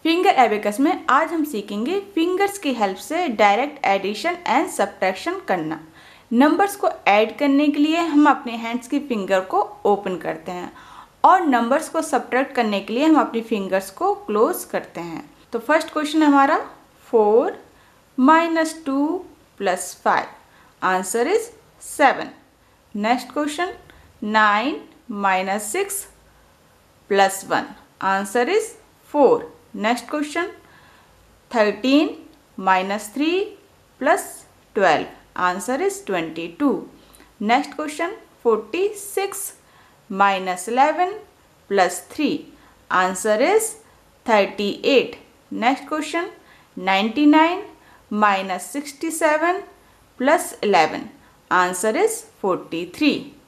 Finger abacus में आज हम सीखेंगे फिंगर्स की हेल्प से डायरेक्ट एडिशन एंड सब्ट्रैक्शन करना। नंबर्स को ऐड करने के लिए हम अपने हैंड्स की फिंगर को ओपन करते हैं और नंबर्स को सब्ट्रैक्ट करने के लिए हम अपनी फिंगर्स को क्लोज करते हैं। तो फर्स्ट क्वेश्चन हमारा 4 - 2 + 5, answer is 7। Next question 9 - 6 + 1, answer is 4। Next question 13 - 3 + 12, answer is 22. Next question 46 - 11 + 3, answer is 38. Next question 99 - 67 + 11, answer is 43.